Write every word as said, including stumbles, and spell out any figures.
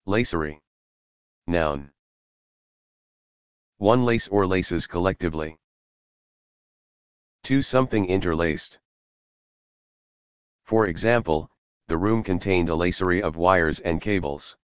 Lacery. Noun. one Lace or laces collectively. two Something interlaced. For example, the room contained a lacery of wires and cables.